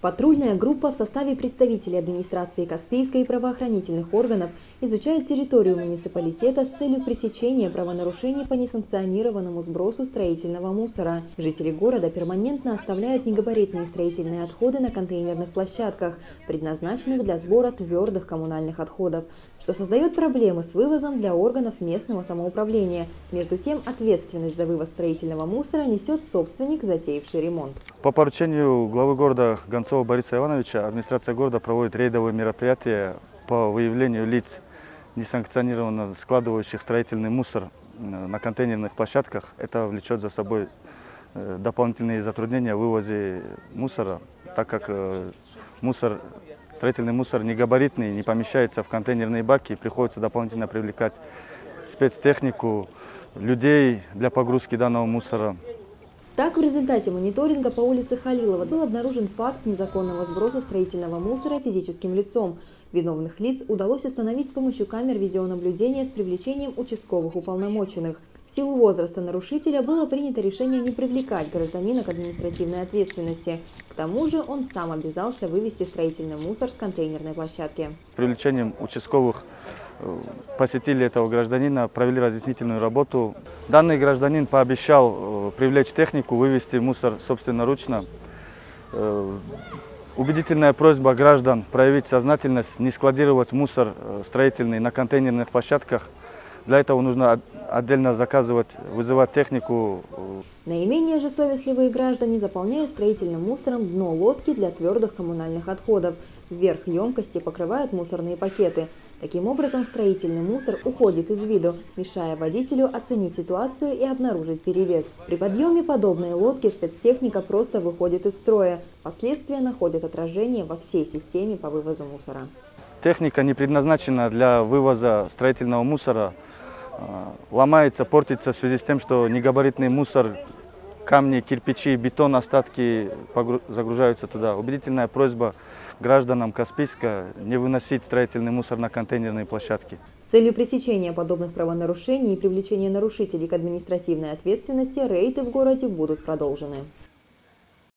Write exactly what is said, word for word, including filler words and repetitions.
Патрульная группа в составе представителей администрации Каспийска и правоохранительных органов изучает территорию муниципалитета с целью пресечения правонарушений по несанкционированному сбросу строительного мусора. Жители города перманентно оставляют негабаритные строительные отходы на контейнерных площадках, предназначенных для сбора твердых коммунальных отходов, что создает проблемы с вывозом для органов местного самоуправления. Между тем, ответственность за вывоз строительного мусора несет собственник, затеявший ремонт. По поручению главы города Гонцова Бориса Ивановича администрация города проводит рейдовые мероприятия по выявлению лиц, несанкционированно складывающих строительный мусор на контейнерных площадках. Это влечет за собой дополнительные затруднения в вывозе мусора, так как мусор, строительный мусор негабаритный, не помещается в контейнерные баки, приходится дополнительно привлекать спецтехнику, людей для погрузки данного мусора. Так, в результате мониторинга по улице Халилова был обнаружен факт незаконного сброса строительного мусора физическим лицом. Виновных лиц удалось установить с помощью камер видеонаблюдения с привлечением участковых уполномоченных. В силу возраста нарушителя было принято решение не привлекать гражданина к административной ответственности. К тому же он сам обязался вывести строительный мусор с контейнерной площадки. С привлечением участковых посетили этого гражданина, провели разъяснительную работу. Данный гражданин пообещал привлечь технику, вывести мусор собственноручно. Убедительная просьба граждан проявить сознательность, не складировать мусор строительный на контейнерных площадках. Для этого нужно отдельно заказывать, вызывать технику. Наименее же совестливые граждане заполняют строительным мусором дно лодки для твердых коммунальных отходов. Вверх емкости покрывают мусорные пакеты. Таким образом, строительный мусор уходит из виду, мешая водителю оценить ситуацию и обнаружить перевес. При подъеме подобной лодки спецтехника просто выходит из строя. Последствия находят отражение во всей системе по вывозу мусора. Техника не предназначена для вывоза строительного мусора. Ломается, портится в связи с тем, что негабаритный мусор, камни, кирпичи, бетон, остатки загружаются туда. Убедительная просьба гражданам Каспийска не выносить строительный мусор на контейнерные площадки. С целью пресечения подобных правонарушений и привлечения нарушителей к административной ответственности рейды в городе будут продолжены.